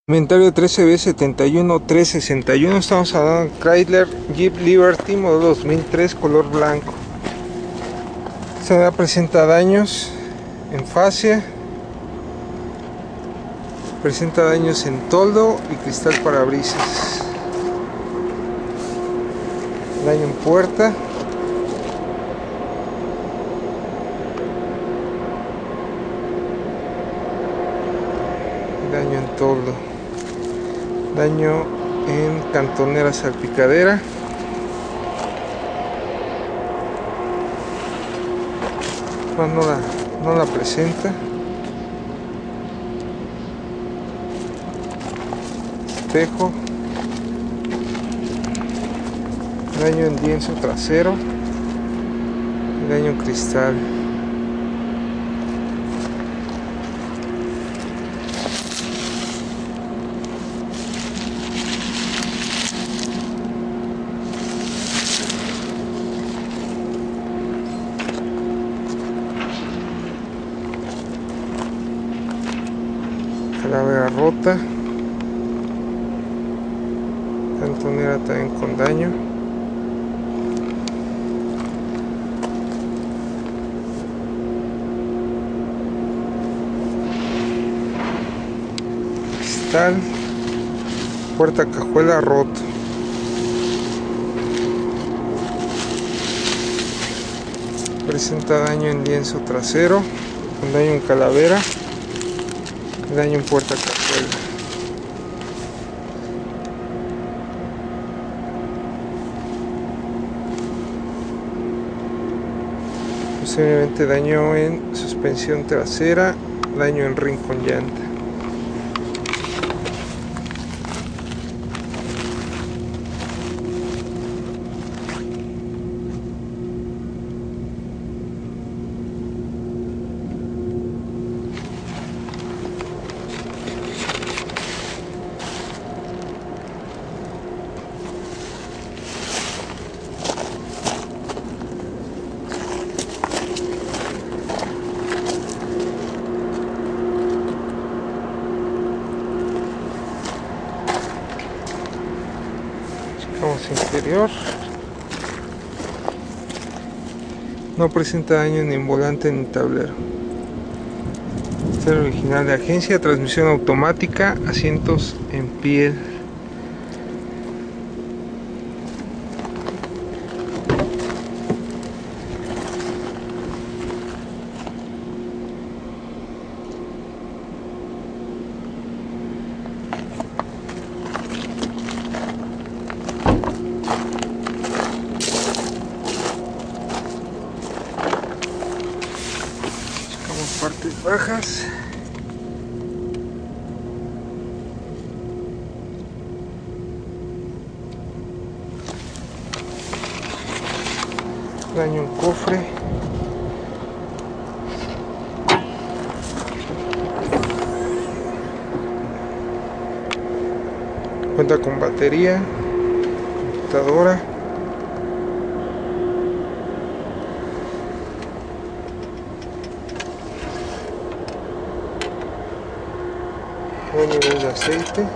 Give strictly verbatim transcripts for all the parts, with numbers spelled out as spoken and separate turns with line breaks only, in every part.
Inventario trece B setenta y uno tres sesenta y uno. Estamos hablando de Chrysler Jeep Liberty modelo dos mil tres, color blanco. Esta unidad presenta daños en fascia, presenta daños en toldo y cristal parabrisas, daño en puerta, daño en toldo, daño en cantonera salpicadera, no, no, la, no la presenta, espejo, daño en lienzo trasero y daño en cristal. Calavera rota, cantonera también con daño, cristal, puerta cajuela roto, presenta daño en lienzo trasero, con daño en calavera, daño en puerta cajuela. Posiblemente daño en suspensión trasera, daño en rin con llanta. Interior, no presenta daño ni en volante ni tablero. Este es el original de agencia, transmisión automática, asientos en piel. Partes bajas, daño en cofre, cuenta con batería, computadora, buen nivel de aceite,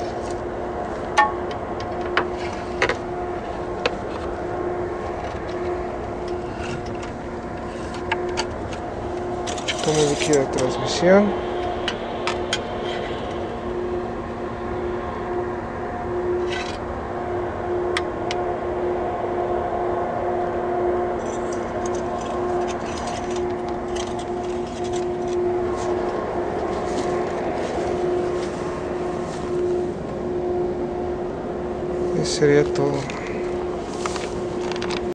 como líquido de transmisión, eso sería todo.